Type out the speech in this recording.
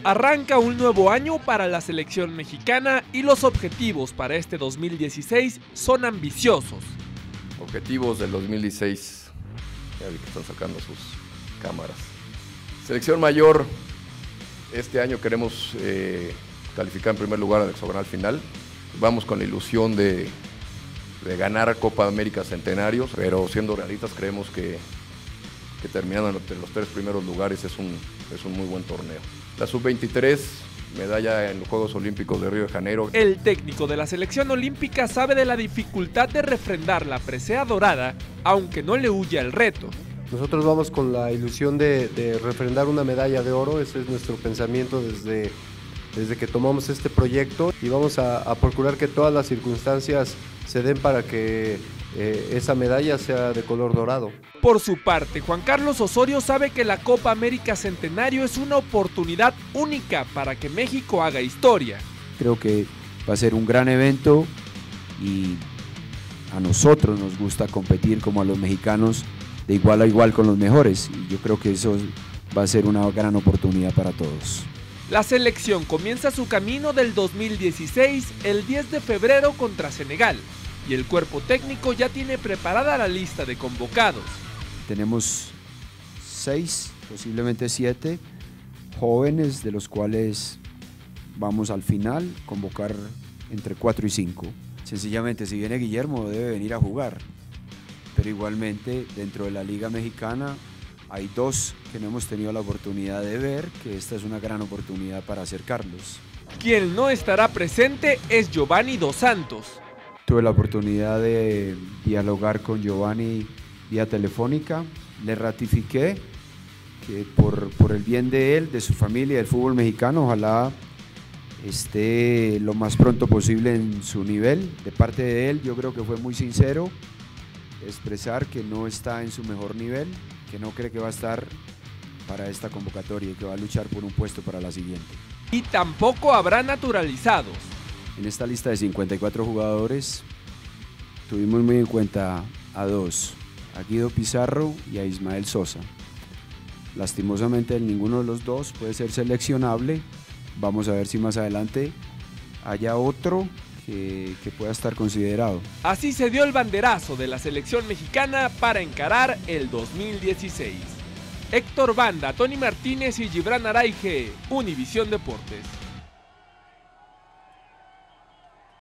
Arranca un nuevo año para la selección mexicana y los objetivos para este 2016 son ambiciosos. Objetivos del 2016, ya vi que están sacando sus cámaras. Selección mayor, este año queremos calificar en primer lugar al hexagonal final. Vamos con la ilusión de ganar Copa América Centenarios, pero siendo realistas creemos que terminando entre los 3 primeros lugares es un muy buen torneo. La sub-23, medalla en los Juegos Olímpicos de Río de Janeiro. El técnico de la selección olímpica sabe de la dificultad de refrendar la presea dorada, aunque no le huye al reto. Nosotros vamos con la ilusión de refrendar una medalla de oro, ese es nuestro pensamiento desde que tomamos este proyecto, y vamos a procurar que todas las circunstancias se den para que esa medalla sea de color dorado. Por su parte, Juan Carlos Osorio sabe que la Copa América Centenario es una oportunidad única para que México haga historia. Creo que va a ser un gran evento y a nosotros nos gusta competir como a los mexicanos de igual a igual con los mejores, y yo creo que eso va a ser una gran oportunidad para todos. La selección comienza su camino del 2016 el 10 de febrero contra Senegal y el cuerpo técnico ya tiene preparada la lista de convocados. Tenemos 6, posiblemente 7 jóvenes, de los cuales vamos al final convocar entre 4 y 5. Sencillamente, si viene Guillermo debe venir a jugar, pero igualmente dentro de la Liga Mexicana hay 2 que no hemos tenido la oportunidad de ver, que esta es una gran oportunidad para acercarlos. Quien no estará presente es Giovanni Dos Santos. Tuve la oportunidad de dialogar con Giovanni vía telefónica, le ratifiqué que por el bien de él, de su familia, del fútbol mexicano, ojalá esté lo más pronto posible en su nivel. De parte de él, yo creo que fue muy sincero expresar que no está en su mejor nivel, que no cree que va a estar para esta convocatoria y que va a luchar por un puesto para la siguiente. Y tampoco habrá naturalizados. En esta lista de 54 jugadores tuvimos muy en cuenta a 2, a Guido Pizarro y a Ismael Sosa. Lastimosamente ninguno de los 2 puede ser seleccionable. Vamos a ver si más adelante haya otro que pueda estar considerado. Así se dio el banderazo de la selección mexicana para encarar el 2016. Héctor Banda, Tony Martínez y Gibran Araige, Univisión Deportes.